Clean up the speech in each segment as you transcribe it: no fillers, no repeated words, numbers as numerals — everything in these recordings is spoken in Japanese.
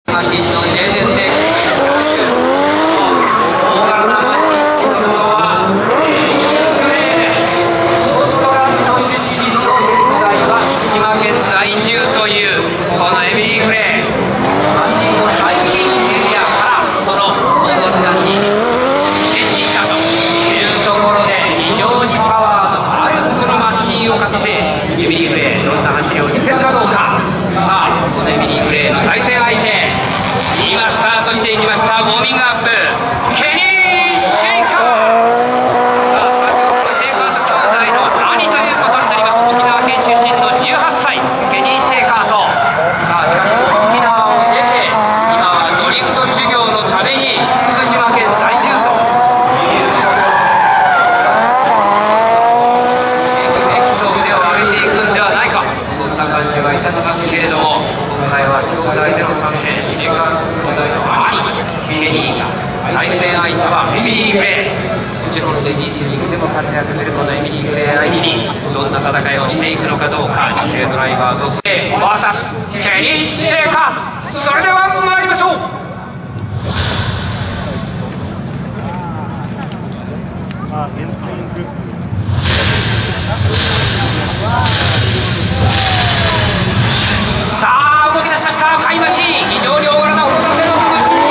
マシンの全然で大柄なマシンのことは福島県在住というこのエミリー・グレー3人の最近エリアからこの大型団にチェンジしたというところで非常にパワーのあるこのマシンを買ってエミリー・グレーどんな走りを見せるかどうか。さあこのエミリー・グレーの対戦相手今スタートしていきました。ウォーミングアップケニー・シェイカー。シェイカーと兄弟の兄ということになります。沖縄県出身の18歳ケニー・シェイカーとさあしかし沖縄を出て今はドリフト修行のために福島県在住というところで激闘腕を上げていくんではないかそんな感じはいたしますけれども、今回は兄弟での参戦シェイカー兄弟の兄ケニーが対戦相手はエミリー・グレー。もちろんレディースリーグでも活躍するこのエミリー・グレー相手にどんな戦いをしていくのかどうか。女性ドライバー族で VS ケニー・シェイカー。それでは参りましょう。さあ動き出しました買い増し非常に大柄な大型製のマシン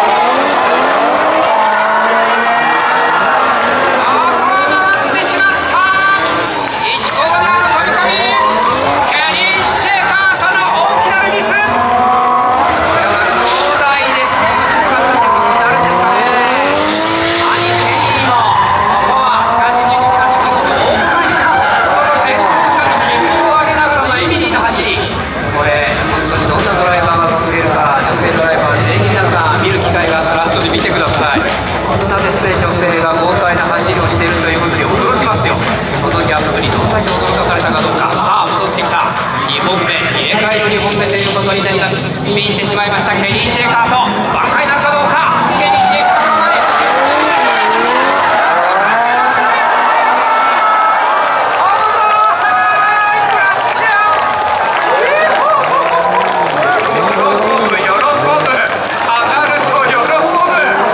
スピンしてしまいましたケニー・シェイカーと挽回なるかどうか。ケニー・シェイカーの前喜ぶ上がると喜ぶ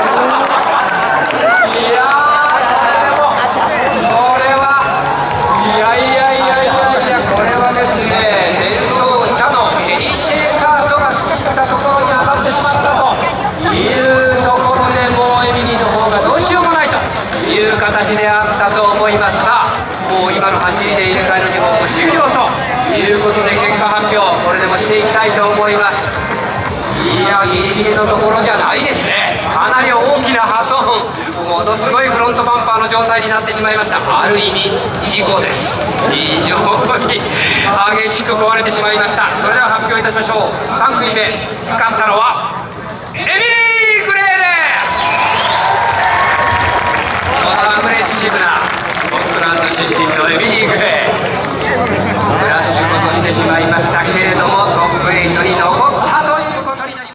いやーそれでもこれはいやこれはですね伝統者のケニー・シェイカーとところに当たってしまったというところでもうエミリーの方がどうしようもないという形であったと思います。さあもう今の走りで入れ替えの2本も終了ということで結果発表これでもしていきたいと思います。いやギリギリのところじゃないですね。かなり大きな破損ものすごいフロントバンパーの状態になってしまいました。ある意味事故です。非常に激しく壊れてしまいました。それでは発表いたしましょう。3組目勝ったのはエミリー・グレーです。このアグレッシブな